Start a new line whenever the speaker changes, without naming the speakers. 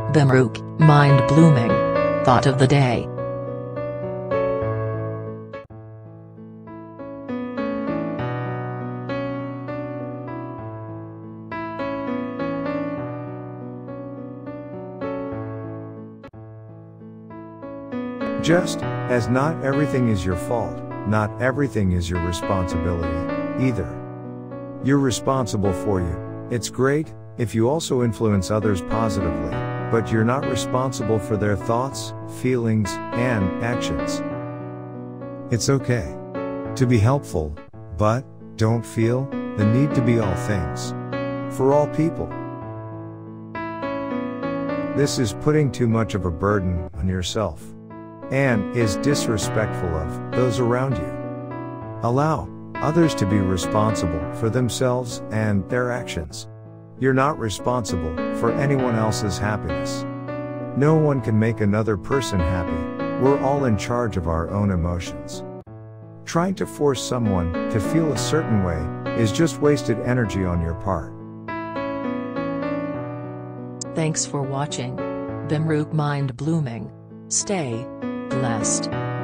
Bimrook, mind-blooming. Thought of the day.
Just as not everything is your fault, not everything is your responsibility, either. You're responsible for you. It's great if you also influence others positively, but you're not responsible for their thoughts, feelings, and actions. It's okay to be helpful, but don't feel the need to be all things for all people. This is putting too much of a burden on yourself and is disrespectful of those around you. Allow others to be responsible for themselves and their actions. You're not responsible for anyone else's happiness. No one can make another person happy. We're all in charge of our own emotions. Trying to force someone to feel a certain way is just wasted energy on your part.
Thanks for watching. Bimrook, mind-blooming. Stay blessed.